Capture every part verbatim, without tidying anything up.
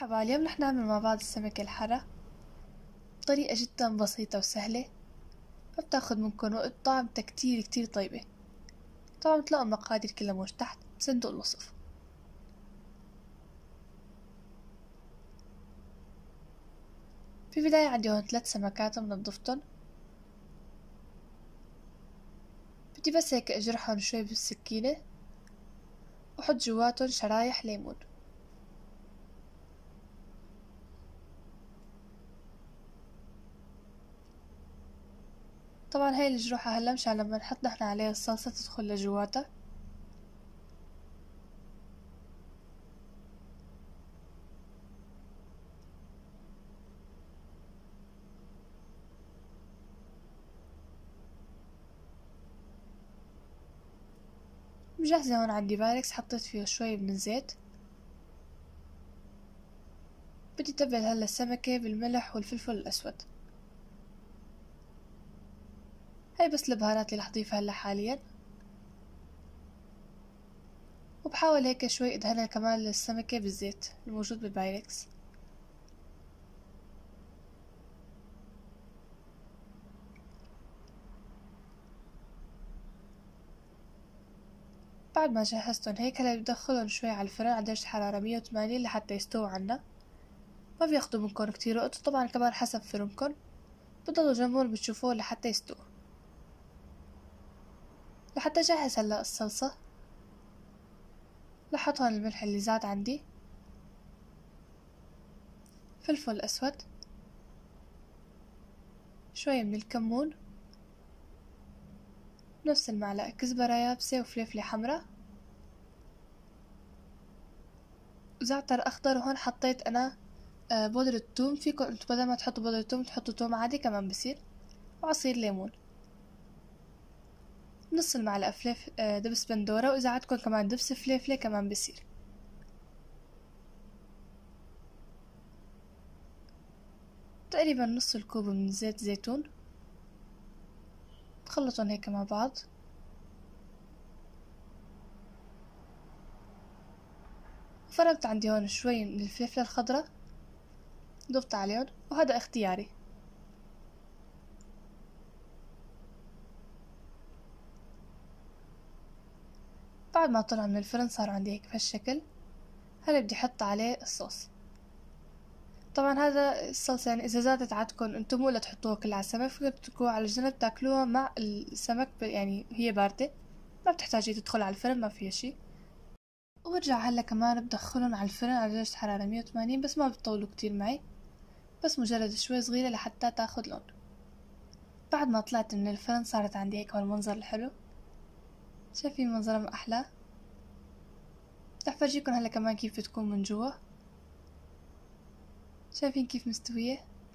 مرحبا، اليوم رح نعمل مع بعض السمكة الحارة بطريقة جدا بسيطة وسهلة، ما بتاخد منكن وقت، طعمتها كتير كتير طيبة. طبعا بتلاقوا المقادير كلها موجودة تحت بصندوق الوصف. في البداية عندي هون ثلاث سمكات منضفتن، بدي بس هيك اجرحهم شوي بالسكينة وحط جواتن شرايح ليمون. طبعا هاي الجروحة هلا مشان لما نحط نحن عليها الصلصة تدخل لجواتها. مجهزة هون عندي بايركس، حطيت فيه شوي من الزيت. بدي تبل هلا السمكة بالملح والفلفل الأسود. هاي بس البهارات اللي رح اضيفها هلا حاليا، وبحاول هيك شوي ادهنها كمان السمكة بالزيت الموجود بالبايركس. بعد ما جهزتهم هيك هلا بدخلهم شوي على الفرن على درجة حرارة مية وثمانين لحتى يستووا عنا. ما بياخدوا منكم كتير وقت، طبعا كمان حسب فرنكم بتضلوا جنبهم بتشوفوه لحتى يستووا. لحتى جهز هلا الصلصة، لحط هون الملح اللي زاد عندي، فلفل أسود، شوية من الكمون، نص المعلقة كزبرة يابسة وفلفلة حمرا وزعتر أخضر. وهون حطيت أنا بودرة توم، فيكم انتو بدل ما تحطوا بودرة توم تحطوا توم عادي كمان بصير، وعصير ليمون، نص المعلقة فليف دبس بندورة، وإذا عندكم كمان دبس فليفلة كمان بصير. تقريبا نص الكوب من زيت زيتون، بخلطهم هيك مع بعض. وفرمت عندي هون شوي من الفلفلة الخضراء ضفت عليهم، وهذا اختياري. بعد ما طلع من الفرن صار عندي هيك بهالشكل. هلا بدي احط عليه الصوص. طبعا هذا الصلصة يعني اذا زادت عندكم انتم مو تحطوها كلها على السمك، فيكم تتركوها على الجنب تاكلوها مع السمك يعني هي باردة، ما بتحتاجي تدخل على الفرن، ما فيها شي. وبرجع هلا كمان بدخلهم على الفرن على درجة حرارة مية وثمانين، بس ما بتطولوا كتير معي، بس مجرد شوي صغيرة لحتى تاخد لون. بعد ما طلعت من الفرن صارت عندي هيك هالمنظر الحلو، شايفين منظرها ما أحلى. رح فرجيكم هلا كمان كيف بتكون من جوا. شايفين كيف مستوية؟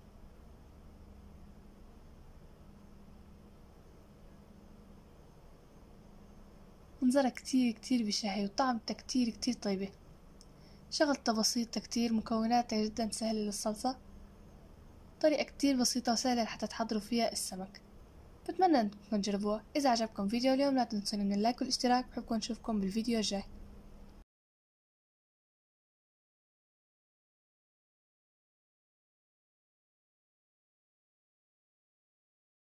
منظرها كتير كتير بشهي، وطعمتها كتير كتير طيبة. شغلتها بسيطة كتير، مكوناتها جدا سهلة للصلصة، طريقة كتير بسيطة وسهلة لحتى تحضروا فيها السمك. بتمنى انكم تجربوها. اذا عجبكم فيديو اليوم لا تنسوني من اللايك والاشتراك، بحبكم نشوفكم بالفيديو الجاي.